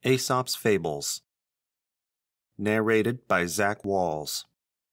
Aesop's Fables. Narrated by Walz.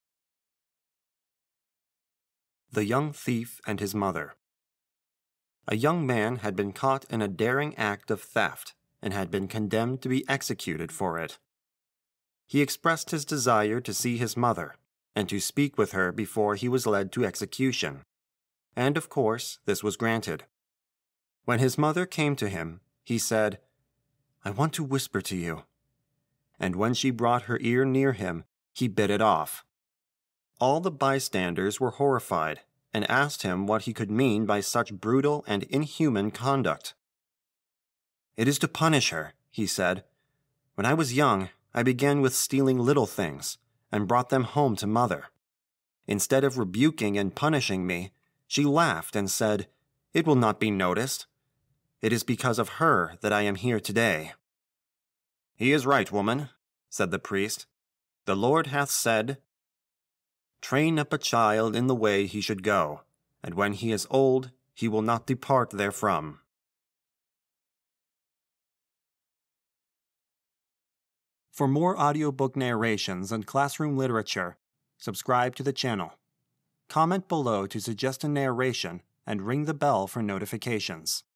The Young Thief and His Mother. A young man had been caught in a daring act of theft and had been condemned to be executed for it. He expressed his desire to see his mother and to speak with her before he was led to execution, and of course this was granted. When his mother came to him, he said, "I want to whisper to you." And when she brought her ear near him, he bit it off. All the bystanders were horrified and asked him what he could mean by such brutal and inhuman conduct. "It is to punish her," he said. "When I was young, I began with stealing little things and brought them home to mother. Instead of rebuking and punishing me, she laughed and said, 'It will not be noticed.' It is because of her that I am here today." "He is right, woman," said the priest. "The Lord hath said, 'Train up a child in the way he should go, and when he is old, he will not depart therefrom.'" For more audiobook narrations and classroom literature, subscribe to the channel. Comment below to suggest a narration and ring the bell for notifications.